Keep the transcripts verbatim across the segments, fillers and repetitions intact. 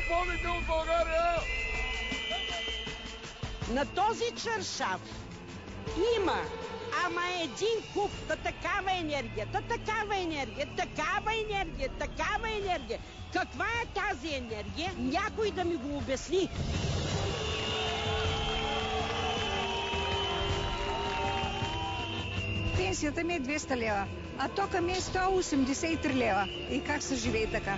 болните от България! На този чаршаф има, ама един куп, та такава енергия, та такава енергия, такава енергия, такава енергия. Каква е тази енергия? Някой да ми го обясни. Пенсията ми е двеста лева, а тока ми е сто осемдесет и три лева. И как се живее така?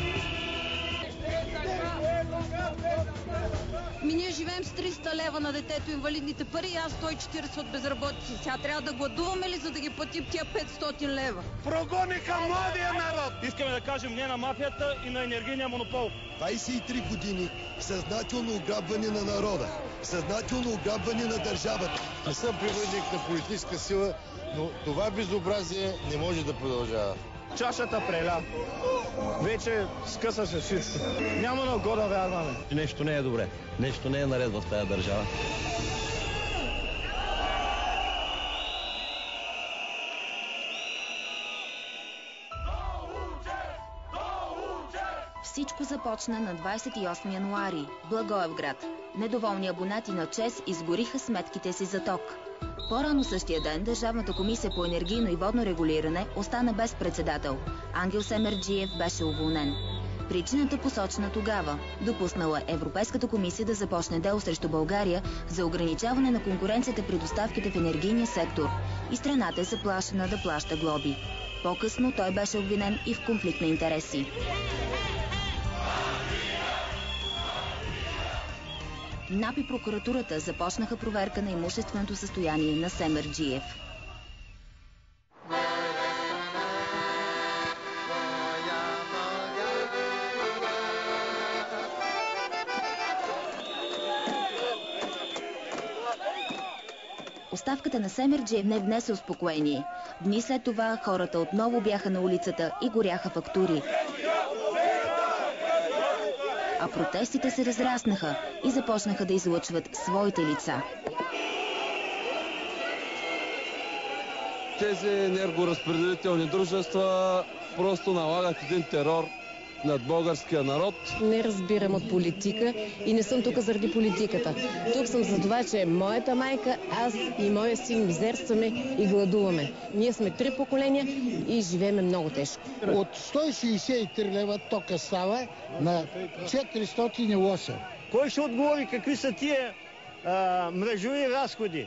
Ми ние живеем с триста лева на детето, инвалидните пари, аз сто и четиридесет от безработица. Сега трябва да гладуваме ли, за да ги платим тия петстотин лева? Прогониха младия народ! Искаме да кажем не на мафията и на енергийния монопол. двадесет и три години съзнателно ограбване на народа, съзнателно ограбване на държавата. Не съм привърженик на политическа сила, но това безобразие не може да продължава. Чашата преля. Вече скъса се всичко. Няма на го да вярваме. Нещо не е добре. Нещо не е наред в тази държава. Всичко започна на двадесет и осми януари, Благоевград. Недоволни абонати на ЧЕЗ изгориха сметките си за ток. По-рано същия ден Държавната комисия по енергийно и водно регулиране остана без председател. Ангел Семерджиев беше уволнен. Причината посочена тогава – допуснала Европейската комисия да започне дело срещу България за ограничаване на конкуренцията при доставките в енергийния сектор и страната е заплашена да плаща глоби. По-късно той беше обвинен и в конфликт на интереси. НАП и прокуратурата започнаха проверка на имущественото състояние на Семерджиев. Оставката на Семерджиев не внесе успокоение. Дни след това хората отново бяха на улицата и горяха фактури. А протестите се разраснаха и започнаха да излъчват своите лица. Тези енергоразпределителни дружества просто налагат един терор над българския народ. Не разбирам от политика и не съм тук заради политиката. Тук съм за това, че моята майка, аз и моя син мизерстваме и гладуваме. Ние сме три поколения и живееме много тежко. От сто шейсет и три лева тока става на четиристотин и осем. Кой ще отговори какви са тия а, мрежови разходи,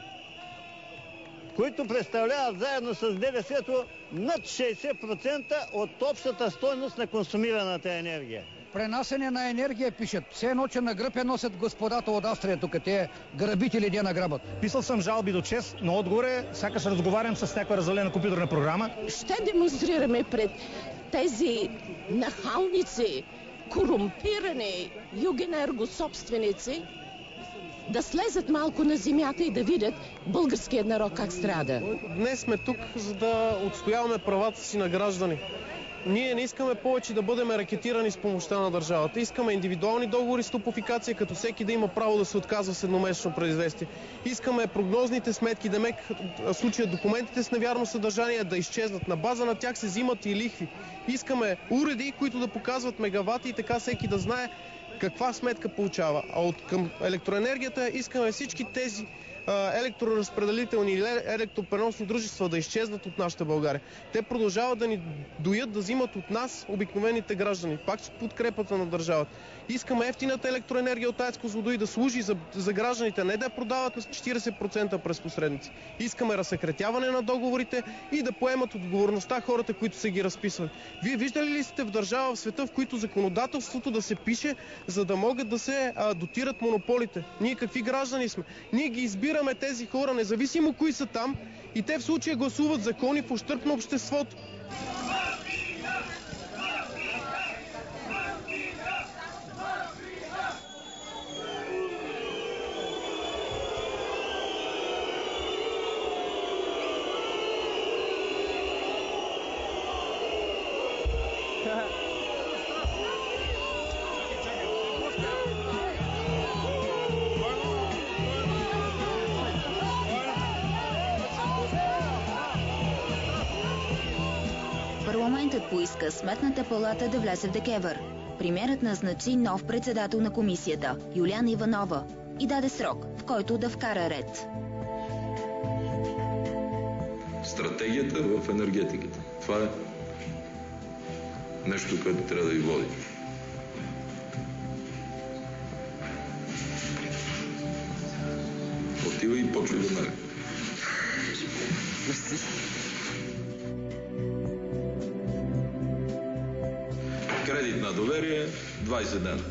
които представляват заедно с ДДС-то над шейсет процента от общата стойност на консумираната енергия? Пренасене на енергия пишат. Все ночи на гръб я носят господата от Австрия, тук те грабители де награбат. Писал съм жалби до ЧЕЗ, но отгоре сякаш разговарям с някаква развалена компютърна програма. Ще демонстрираме пред тези нахалници, корумпирани югенергособственици, да слезат малко на земята и да видят българският народ как страда. Днес сме тук, за да отстояваме правата си на граждани. Ние не искаме повече да бъдем ракетирани с помощта на държавата. Искаме индивидуални договори с топофикация, като всеки да има право да се отказва с едномесечно предизвестие. Искаме прогнозните сметки, да мек случая документите с невярно съдържание да изчезнат. На база на тях се взимат и лихви. Искаме уреди, които да показват мегавати и така всеки да знае каква сметка получава. А от към електроенергията искаме всички тези електроразпределителни или електропреносни дружества да изчезнат от нашата България. Те продължават да ни доят, да взимат от нас, обикновените граждани, пак с подкрепата на държавата. Искаме ефтината електроенергия от АЕЦ Козлодуй да служи за, за гражданите, не да я продават на четиридесет процента през посредници. Искаме разсекретяване на договорите и да поемат отговорността хората, които са ги разписвали. Вие виждали ли сте в държава в света, в които законодателството да се пише, за да могат да се а, дотират монополите? Ние какви граждани сме? Ние ги избираме тези хора, независимо кои са там, и те в случая гласуват закони в ущърб на обществото. Парламентът поиска Сметната палата да влезе в ДКЕВР. Премиерът назначи нов председател на комисията – Юлиана Иванова, и даде срок, в който да вкара ред. Стратегията в енергетиката. Това е нещо, което трябва да ви води. Отива и почва да мери. Кредит на доверие двайсет дена.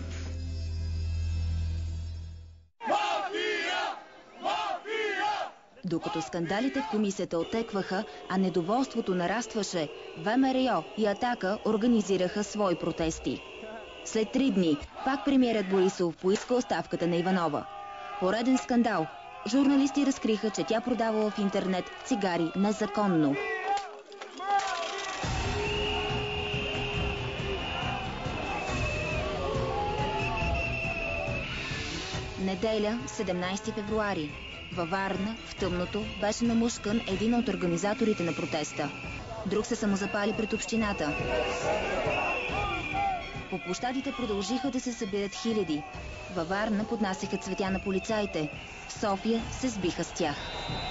Докато скандалите в комисията отекваха, а недоволството нарастваше, ВМРО и Атака организираха свои протести. След три дни, пак премиерът Борисов поиска оставката на Иванова. Пореден скандал. Журналисти разкриха, че тя продавала в интернет цигари незаконно. Неделя, седемнайсети февруари. Във Варна, в тъмното, беше намушкан един от организаторите на протеста. Друг се самозапали пред общината. По площадите продължиха да се събират хиляди. Във Варна поднасяха цветя на полицаите. В София се сбиха с тях.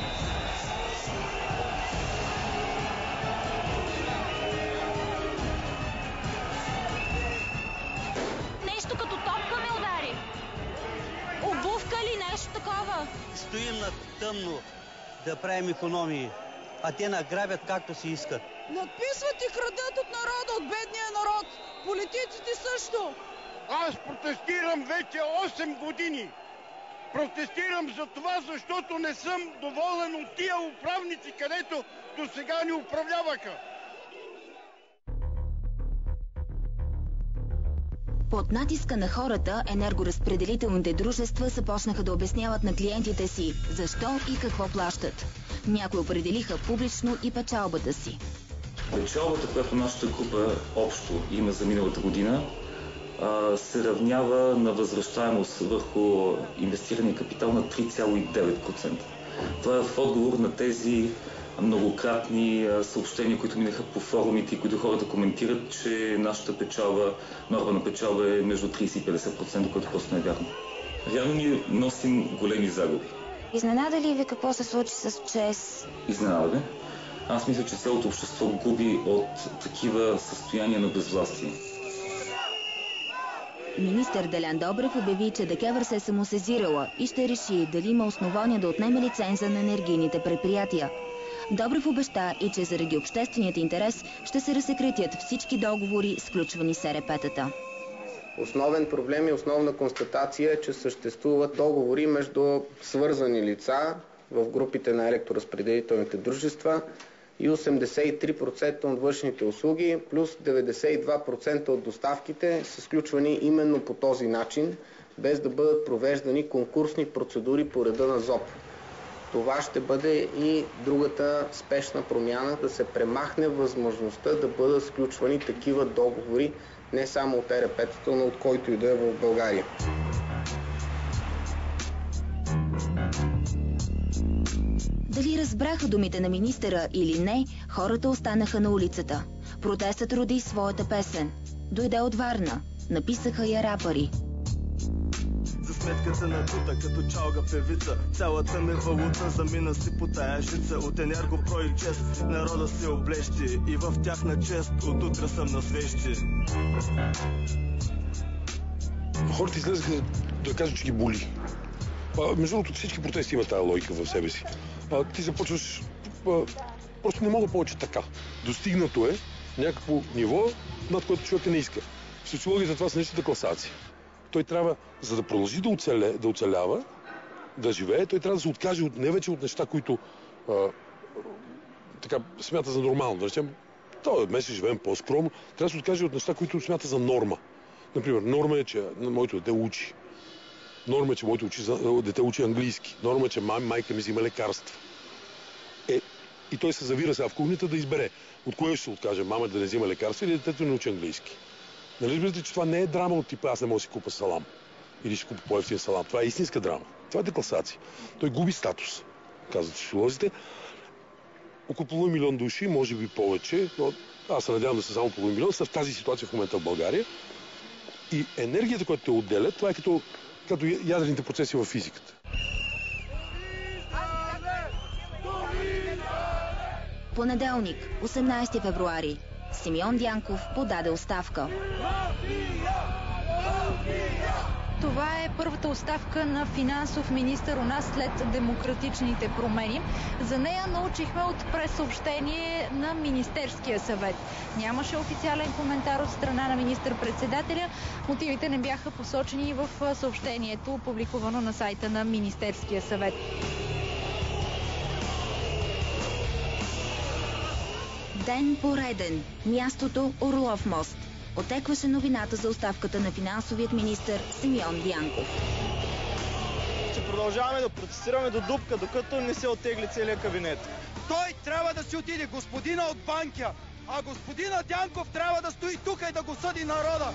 Нещо като топка ме удари. Обувка ли нещо такова? Стоим на тъмно да правим икономии, а те награбят както си искат. Надписват и крадат от народа, от бедния народ. Политиците също. Аз протестирам вече осем години. Протестирам за това, защото не съм доволен от тия управници, където до сега ни управляваха. Под натиска на хората, енергоразпределителните дружества започнаха да обясняват на клиентите си защо и какво плащат. Някои определиха публично и печалбата си. Печалбата, която нашата група общо има за миналата година, се равнява на възвръщаемост върху инвестирания капитал на три цяло и девет процента. Това е в отговор на тези многократни съобщения, които минаха по форумите и които хората коментират, че нашата печалба, норма на печалба е между трийсет и петдесет процента, което просто не е вярно. Реално ние носим големи загуби. Изненада ли ви какво се случи с ЧЕЗ? Изненада ви. Аз мисля, че цялото общество губи от такива състояния на безвластие. Министър Делян Добрев обяви, че ДКЕВР се е самосезирала и ще реши дали има основания да отнеме лиценза на енергийните предприятия. Добрев обеща и че заради общественият интерес ще се разсекретят всички договори, сключвани с ЕРП-тата. Основен проблем и основна констатация е, че съществуват договори между свързани лица в групите на електроразпределителните дружества и осемдесет и три процента от външните услуги, плюс деветдесет и два процента от доставките са сключвани именно по този начин, без да бъдат провеждани конкурсни процедури по реда на ЗОП. Това ще бъде и другата спешна промяна, да се премахне възможността да бъдат сключвани такива договори не само от ЕРП-тата, но от който и да е в България. Дали разбраха думите на министъра или не, хората останаха на улицата. Протестът роди своята песен. Дойде от Варна. Написаха я рапъри. За сметката на тута, като чалга певица, цялата ми валута замина си по тая жица. От Енергопро и ЧЕЗ народа се облещи и в тяхна чест от утре съм на свещи. Хората излезаха да кажат, че ги боли. А, между другото, всички протести имат тази логика в себе си. А, ти започваш... А, просто не мога повече така. Достигнато е някакво ниво, над което човек не иска. В социологията това са нещата класация. Той трябва, за да продължи да, оцеле, да оцелява, да живее, той трябва да се откаже от, не вече от неща, които а, така смята за нормално. Да речем, този месец живеем по-скромно. Трябва да се откаже от неща, които смята за норма. Например, норма е, че моето дете учи. Норма е, че моето учи, дете учи английски. Норма е, че май, майка ми взима лекарства. Е, и той се завира сега в кухнята да избере от кое ще се откаже, мама да не взима лекарства или детето не учи английски. Нали разбирате, че това не е драма от типа аз не мога да си купа салам или ще купа по-евтин салам. Това е истинска драма. Това е декласация. Той губи статус, казват социолозите. Около половин милион души, може би повече, но аз се надявам да са само половин милион, са в тази ситуация в момента в България. И енергията, която те отделя, това е като, като ядрените процеси в физиката. Понеделник, осемнайсети февруари. Симеон Дянков подаде оставка. Това е първата оставка на финансов министър у нас след демократичните промени. За нея научихме от пресъобщение на Министерския съвет. Нямаше официален коментар от страна на министър-председателя. Мотивите не бяха посочени в съобщението, публикувано на сайта на Министерския съвет. Ден пореден. Мястото Орлов мост. Отекваше новината за оставката на финансовият министър Симеон Дянков. Ще продължаваме да протестираме до дупка, докато не се оттегли целият кабинет. Той трябва да си отиде, господина от Банкя, а господина Дянков трябва да стои тук и да го съди народа.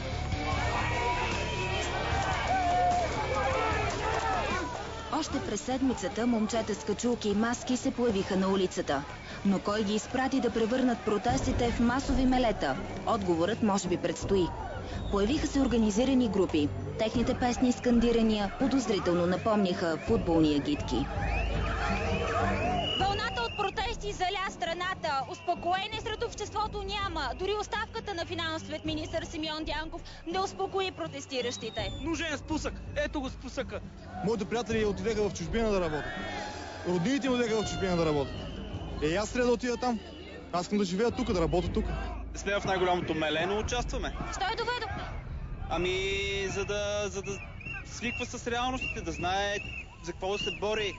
Още през седмицата момчета с качулки и маски се появиха на улицата. Но кой ги изпрати да превърнат протестите в масови мелета? Отговорът може би предстои. Появиха се организирани групи. Техните песни и скандирания подозрително напомняха футболни агитки. Вълната от протести заля страната. Успокоение сред обществото няма. Дори оставката на финансовият министър Симеон Дянков не успокои протестиращите. Нужен спусък. Ето го спусъка. Моите приятели отидеха в чужбина да работят. Роднините отидеха в чужбина да работят. Е, аз трябва да отида там. Аз искам да живея тук, да работя тук. Сме в най-голямото меле, но участваме. Що е доведохме? Ами, за да, за да свиква с реалностите, да знае за какво да се бори.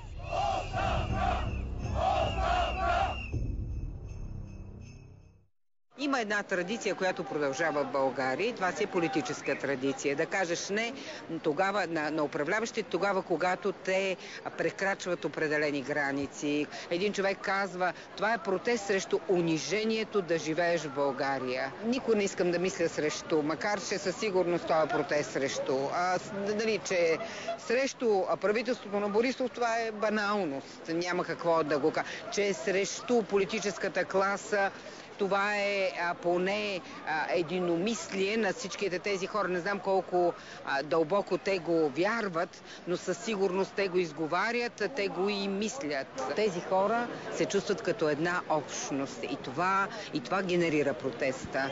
Има една традиция, която продължава в България и това си е политическа традиция. Да кажеш не тогава на, на управляващите, тогава когато те прекрачват определени граници. Един човек казва, това е протест срещу унижението да живееш в България. Никой не искам да мисля срещу, макар че със сигурност това е протест срещу. А, дали, че срещу правителството на Борисов това е баналност. Няма какво да го кажа. Че срещу политическата класа това е а, поне а, единомислие на всичките тези хора. Не знам колко а, дълбоко те го вярват, но със сигурност те го изговарят, те го и мислят. Тези хора се чувстват като една общност и това, и това генерира протеста.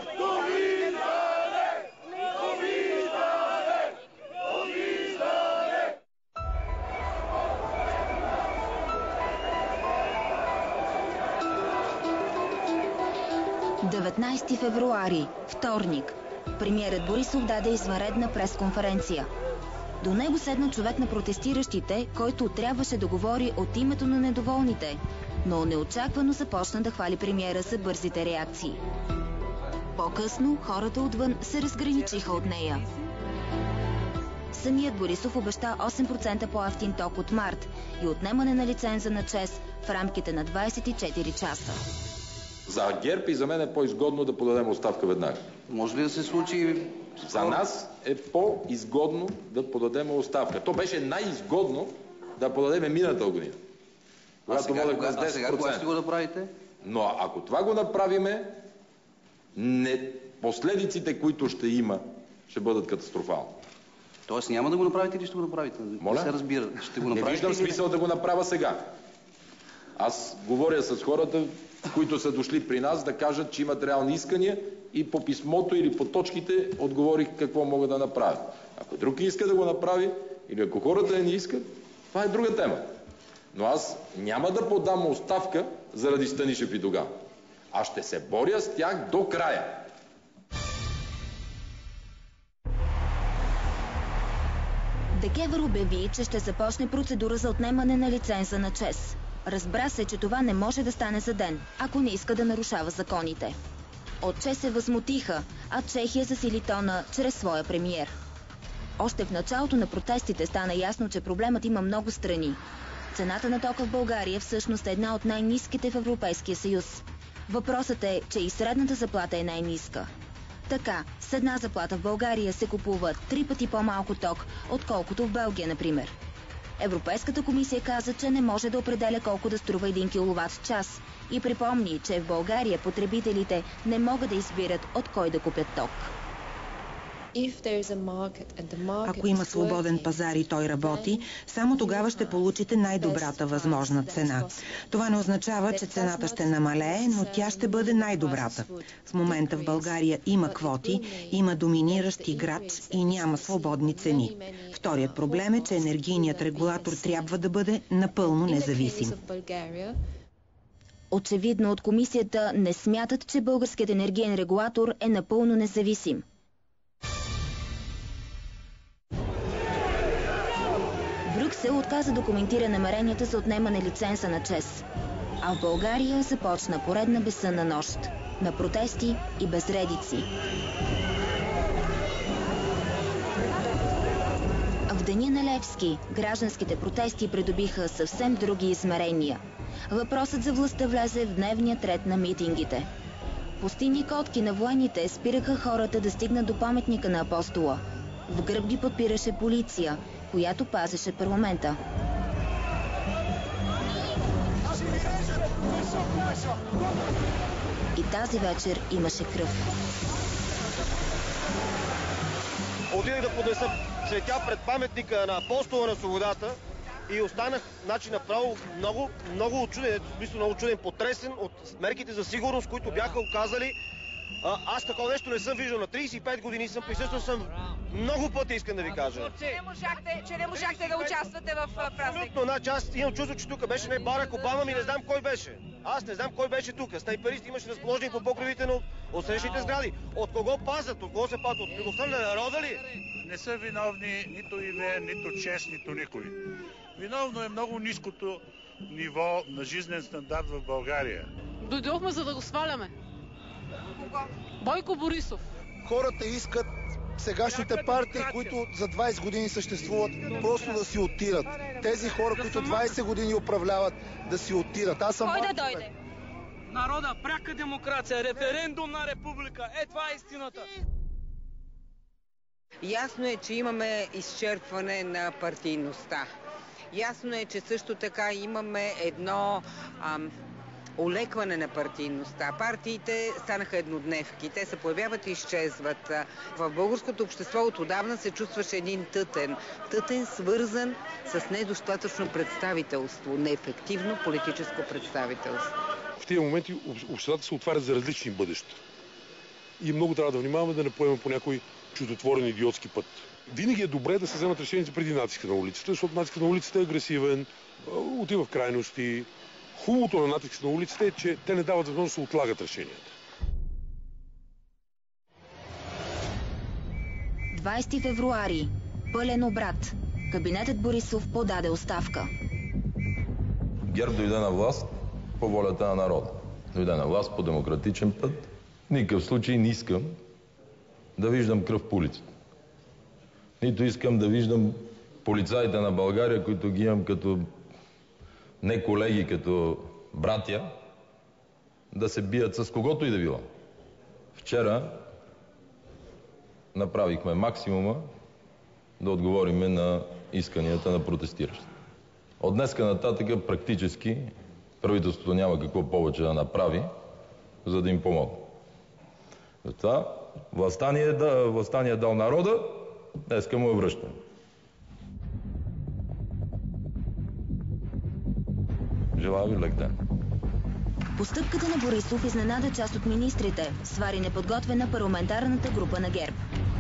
деветнайсети февруари, вторник. Премиерът Борисов даде извънредна пресконференция. До него седна човек на протестиращите, който трябваше да говори от името на недоволните, но неочаквано започна да хвали премиера за бързите реакции. По-късно хората отвън се разграничиха от нея. Самият Борисов обеща осем процента по-евтин ток от март и отнемане на лиценза на ЧЕЗ в рамките на двайсет и четири часа. За ГЕРБ и за мен е по-изгодно да подадем оставка веднага. Може ли да се случи? За нас е по-изгодно да подадем оставка. То беше най-изгодно да подадем миналата година. А сега, кога, а сега кога ще го направите? Но ако това го направиме, не, последиците, които ще има, ще бъдат катастрофални. Тоест няма да го направите или ще го направите? Моля? Не се разбира. Ще го направите. Не виждам или... смисъл да го направя сега. Аз говоря с хората, които са дошли при нас, да кажат, че имат реални искания и по писмото или по точките отговорих какво мога да направя. Ако друг иска да го направи или ако хората не искат, това е друга тема. Но аз няма да подам оставка заради Станишев и Доган. Аз ще се боря с тях до края. ДКЕВР обяви, че ще започне процедура за отнемане на лиценза на ЧЕЗ. Разбра се, че това не може да стане за ден, ако не иска да нарушава законите. От ЧЕЗ се възмутиха, а Чехия засили тона чрез своя премиер. Още в началото на протестите стана ясно, че проблемът има много страни. Цената на тока в България всъщност е една от най-ниските в Европейския съюз. Въпросът е, че и средната заплата е най-ниска. Така, с една заплата в България се купува три пъти по-малко ток, отколкото в Белгия, например. Европейската комисия каза, че не може да определя колко да струва един киловат час и припомни, че в България потребителите не могат да избират от кой да купят ток. Ако има свободен пазар и той работи, само тогава ще получите най-добрата възможна цена. Това не означава, че цената ще намалее, но тя ще бъде най-добрата. В момента в България има квоти, има доминиращ играч и няма свободни цени. Вторият проблем е, че енергийният регулатор трябва да бъде напълно независим. Очевидно от комисията не смятат, че българският енергиен регулатор е напълно независим. Брюксел отказа да коментира намеренията за отнемане лиценза на ЧЕЗ. А в България започна поредна безсънна нощ на протести и безредици. В деня на Левски гражданските протести придобиха съвсем други измерения. Въпросът за властта влезе в дневния ред на митингите. Пустинни котки на военните спираха хората да стигнат до паметника на Апостола. В гръб ги подпираше полиция, която пазеше парламента. И тази вечер имаше кръв. Отидах да поднеса цветя пред паметника на Апостола на свободата и останах, значи, направо много, много очуден, в смисъл много очуден, потресен от мерките за сигурност, които бяха оказали. А, аз такова нещо не съм виждал. На трийсет и пет години съм, присъствал съм много пъти, искам да ви кажа. Че не можахте, че не можахте да участвате в празник. Абсолютно, значи аз имам чувство, че тук беше не Барак Обама, ми не знам кой беше. Аз не знам кой беше тук. Снайперисти имаше разположени по покривите на отсрещните сгради. От кого пазят? От кого се пазят? От милостта на народа ли? Не са виновни нито ИВЕ, нито ЧЕЗ, нито никой. Виновно е много ниското ниво на жизнен стандарт в България. Дойдохме, за да го сваляме. Бойко Борисов. Хората искат сегашните партии, които за двайсет години съществуват, просто да си оттират. Тези хора, които двайсет години управляват, да си оттират. Аз съм... Кой да дойде? Народа, пряка демокрация, референдум на република. Е, това е истината. Ясно е, че имаме изчерпване на партийността. Ясно е, че също така имаме едно ам, олекване на партийността. Партиите станаха еднодневки. Те се появяват и изчезват. В българското общество отдавна се чувстваше един тътен. Тътен, свързан с недостатъчно представителство, неефективно политическо представителство. В тези моменти обществата се отварят за различни бъдеща. И много трябва да внимаваме да не поемем по някой чудотворен идиотски път. Винаги е добре да се вземат решения преди натиска на улицата, защото натиска на улицата е агресивен, отива в крайности. Хубавото на натиска на улицата е, че те не дават възможност да се отлагат решенията. двайсети февруари. Пълен обрат. Кабинетът Борисов подаде оставка. ГЕРБ дойде на власт по волята на народа. Дойде на власт по демократичен път. В никакъв случай не искам да виждам кръв по улицата. Нито искам да виждам полицаите на България, които ги имам като не колеги, като братя, да се бият с когото и да било. Вчера направихме максимума да отговорим на исканията на протестиращите. От днеска нататък практически правителството няма какво повече да направи, за да им помогне. Затова властта ни е, да, властта ни е дал народа, днеска му е връщане. Желая ви лек ден. Постъпката на Борисов изненада част от министрите, свари неподготвена парламентарната група на ГЕРБ.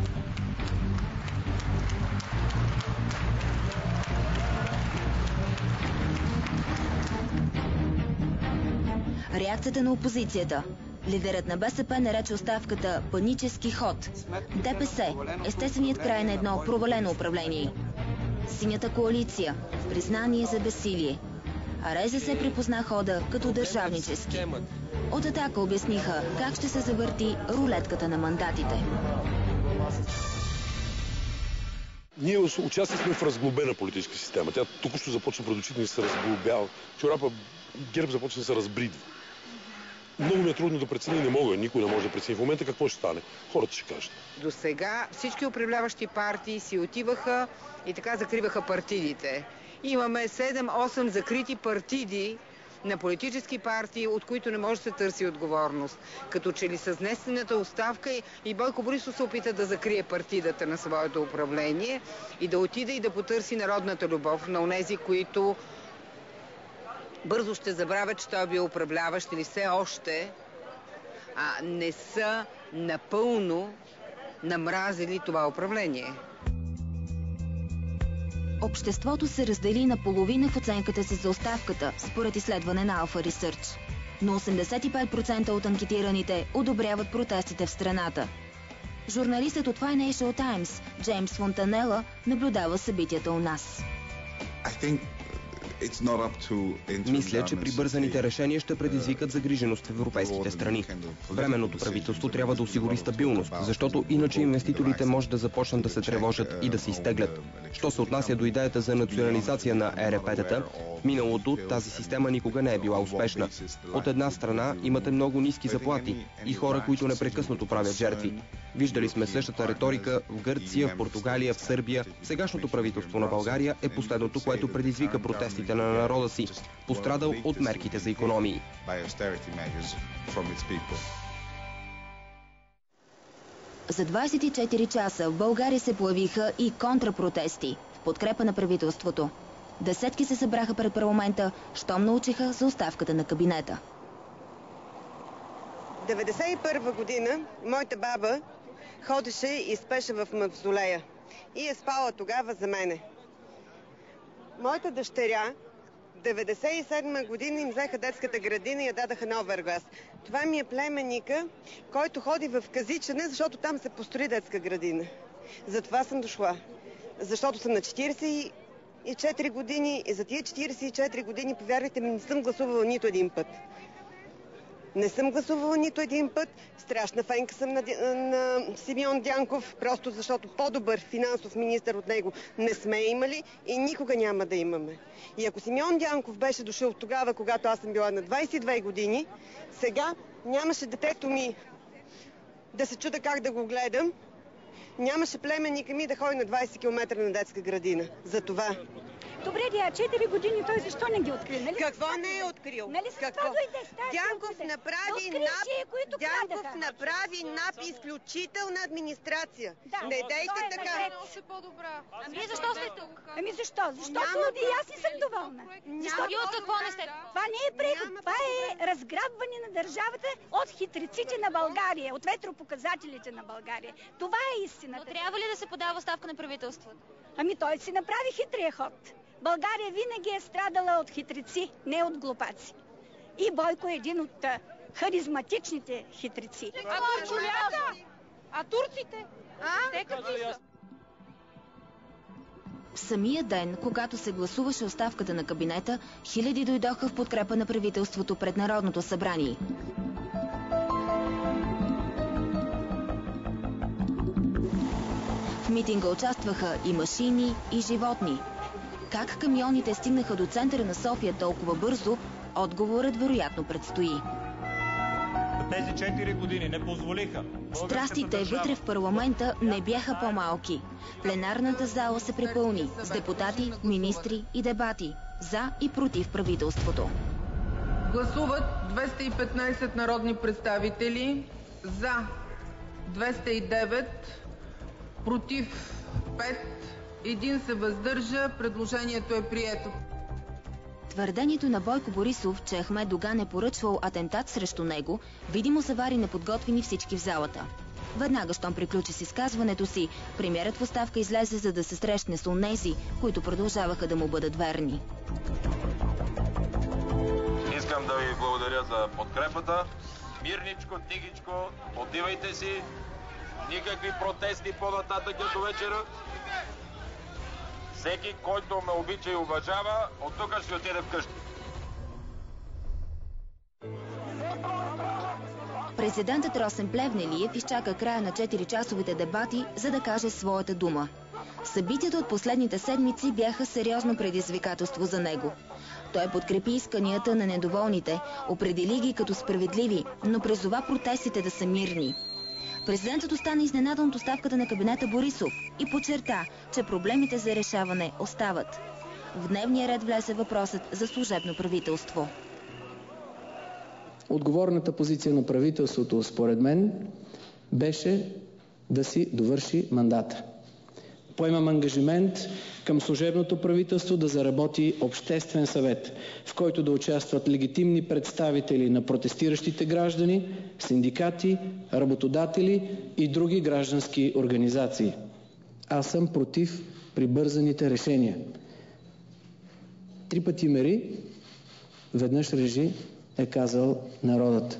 Реакцията на опозицията. Лидерът на БСП нарече оставката панически ход. ДПС – естественият край на едно провалено управление. Синята коалиция – признание за безсилие. А Реза се припозна хода като държавнически. От Атака обясниха как ще се завърти рулетката на мандатите. Ние участвахме в разглобена политическа система. Тя току-що започна пред очите ни се разглобява. Чорапа ГЕРБ започна да се разбридва. Много ми е трудно да прецени, не мога, никой не може да прецени в момента какво ще стане. Хората ще кажат. До сега всички управляващи партии си отиваха и така закриваха партидите. Имаме седем-осем закрити партиди на политически партии, от които не може да се търси отговорност. Като че ли с внесената оставка и Бойко Борисов се опита да закрие партидата на своето управление и да отиде и да потърси народната любов на онези, които бързо ще забравят, че той е бил управляващ или все още а не са напълно намразили това управление. Обществото се раздели на половина в оценката си за оставката, според изследване на Alpha Research. Но осемдесет и пет процента от анкетираните одобряват протестите в страната. Журналистът от Financial Times Джеймс Фонтанела наблюдава събитията у нас. Мисля, че прибързаните решения ще предизвикат загриженост в европейските страни. Временното правителство трябва да осигури стабилност, защото иначе инвеститорите може да започнат да се тревожат и да се изтеглят. Що се отнася до идеята за национализация на Е Ер Пе-тата, в миналото тази система никога не е била успешна. От една страна имате много ниски заплати и хора, които непрекъснато правят жертви. Виждали сме същата риторика в Гърция, в Португалия, в Сърбия. Сегашното правителство на България е последното, което предизвика протестите на народа си, пострадал от мерките за икономии. За двадесет и четири часа в България се появиха и контрапротести в подкрепа на правителството. Десетки се събраха пред парламента, щом научиха за оставката на кабинета. деветдесет и първа година моята баба ходеше и спеше в мавзолея и е спала тогава за мене. Моята дъщеря деветдесет и седма година им взеха детската градина и я дадаха на Овергlas. Това ми е племенника, който ходи в Казичане, защото там се построи детска градина. Затова съм дошла. Защото съм на четиридесет и четири години и за тия четиридесет и четири години, повярвайте ми, не съм гласувала нито един път. Не съм гласувала нито един път. Страшна фенка съм на, на Симеон Дянков, просто защото по-добър финансов министър от него не сме имали и никога няма да имаме. И ако Симеон Дянков беше дошъл тогава, когато аз съм била на двадесет и две години, сега нямаше детето ми да се чуда как да го гледам, нямаше племенника ми да ходи на двадесет километра на детска градина. За това. Добре, дя, четири години той защо не ги открил? Нали? Какво не е открил? Нали с това дойде? Дянков направи НАП, Дянков направи НАП изключителна администрация. Да, не дейте е така. Ами защо сте тук? Ами защо? Защото и аз не съм доволна. Защото и от какво не сте? Това не е преход, това е разграбване на държавата от хитреците на България, от ветропоказателите на България. Това е истината. Но трябва ли да се подава оставка на правителството? Ами той си направи хитрия ход. България винаги е страдала от хитрици, не от глупаци. И Бойко е един от а, харизматичните хитрици. А турчулята? А турците? А? Те какви са? В самия ден, когато се гласуваше оставката на кабинета, хиляди дойдоха в подкрепа на правителството пред Народното събрание. В митинга участваха и машини, и животни. Как камионите стигнаха до центъра на София толкова бързо, отговорът вероятно предстои. Тези четири години не позволиха. Страстите вътре в парламента не бяха по-малки. Пленарната зала се препълни с депутати, министри и дебати за и против правителството. Гласуват двеста и петнадесет народни представители, за двеста и девет, против пет, един се въздържа. Предложението е прието. Твърдението на Бойко Борисов, че Ахмед Доган е поръчвал атентат срещу него, видимо завари неподготвени всички в залата. Веднага, щом приключи с изказването си, премиерът в оставка излезе, за да се срещне с онези, които продължаваха да му бъдат верни. Искам да ви благодаря за подкрепата. Мирничко, тигичко, отивайте си. Никакви протести по-нататък до вечера. Всеки, който ме обича и уважава, от тук ще отиде вкъщи. Президентът Росен Плевнелиев изчака края на четиричасовите дебати, за да каже своята дума. Събитията от последните седмици бяха сериозно предизвикателство за него. Той подкрепи исканията на недоволните, определи ги като справедливи, но призова протестите да са мирни. Президентът остана изненадан от оставката на кабинета Борисов и подчерта, че проблемите за решаване остават. В дневния ред влезе въпросът за служебно правителство. Отговорната позиция на правителството, според мен, беше да си довърши мандата. Поемам ангажимент към служебното правителство да заработи обществен съвет, в който да участват легитимни представители на протестиращите граждани, синдикати, работодатели и други граждански организации. Аз съм против прибързаните решения. Три пъти мери, веднъж режи, е казал народът.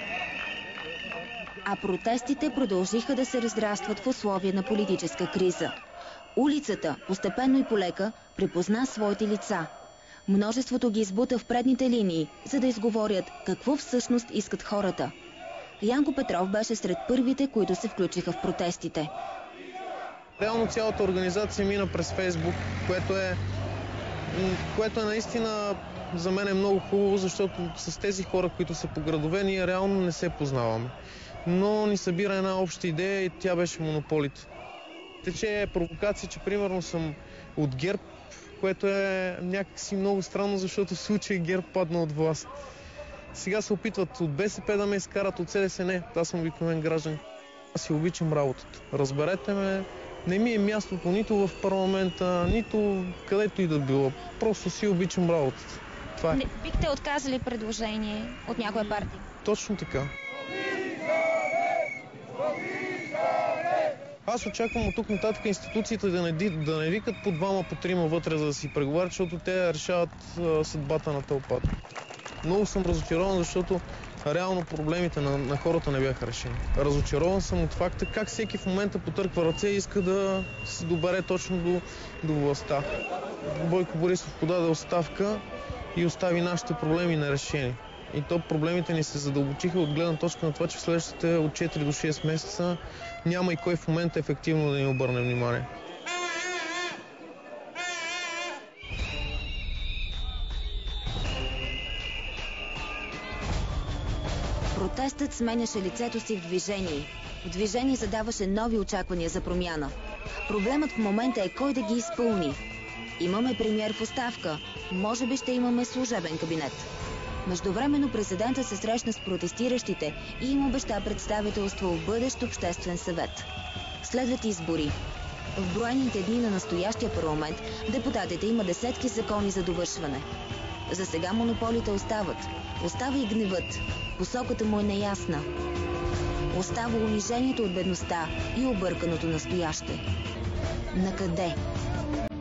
А протестите продължиха да се разрастват в условия на политическа криза. Улицата, постепенно и полека, препозна своите лица. Множеството ги избута в предните линии, за да изговорят какво всъщност искат хората. Янко Петров беше сред първите, които се включиха в протестите. Реално цялата организация мина през Фейсбук, което е, което е наистина за мен е много хубаво, защото с тези хора, които са по градове, ние реално не се познаваме. Но ни събира една обща идея и тя беше монополите. Тече провокация, че примерно съм от ГЕРБ, което е някакси много странно, защото в случай ГЕРБ падна от власт. Сега се опитват от БСП да ме изкарат, от СДС не. Аз съм обикновен граждан. Аз си обичам работата. Разберете ме, не ми е мястото нито в парламента, нито където и да било. Просто си обичам работата. Това е. Не бихте отказали предложение от някоя партия? Точно така. Аз очаквам от тук нататък институциите да не, да не викат по двама, по трима вътре, за да си преговарят, защото те решават а, съдбата на тълпата. Много съм разочарован, защото реално проблемите на, на хората не бяха решени. Разочарован съм от факта как всеки в момента потърква ръце и иска да се добере точно до, до властта. Бойко Борисов подаде оставка и остави нашите проблеми нерешени. И то проблемите ни се задълбочиха от гледна точка на това, че в следващите от четири до шест месеца няма и кой в момента ефективно да ни обърне внимание. Протестът сменяше лицето си в движение. В движение задаваше нови очаквания за промяна. Проблемът в момента е кой да ги изпълни. Имаме премиер в оставка. Може би ще имаме служебен кабинет. Междувременно президентът се срещна с протестиращите и им обеща представителство в бъдещ обществен съвет. Следват избори. В броените дни на настоящия парламент депутатите има десетки закони за довършване. За сега монополите остават. Остава и гневът. Посоката му е неясна. Остава унижението от бедността и обърканото настояще. Накъде?